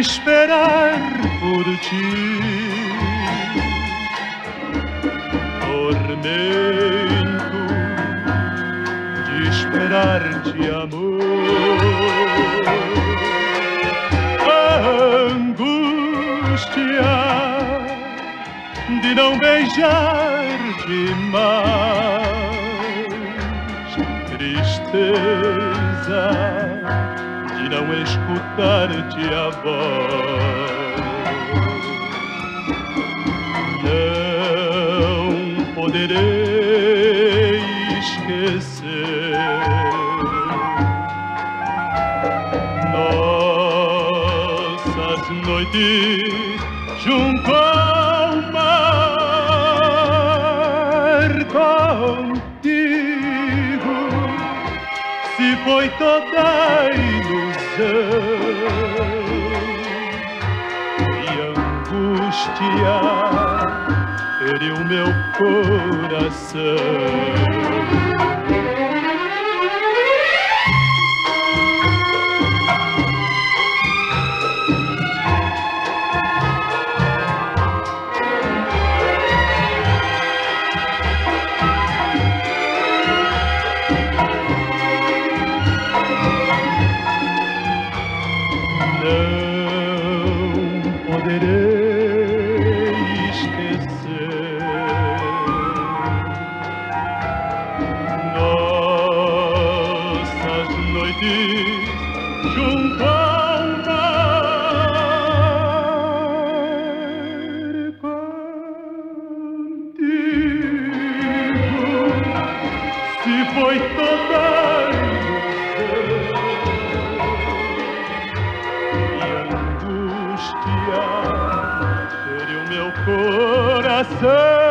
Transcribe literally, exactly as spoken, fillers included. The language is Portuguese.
esperar por ti. Tormento de esperar-te, amor. Angústia de não beijar-te mais. Tristeza de não escutar-te a voz. Não poderei esquecer nossas noites junto ao mar. Contigo se foi toda a ilusão e angústia feriu meu coração. Não poderei esquecer nossas noites junto ao mar. Contigo se foi toda a feriu meu coração.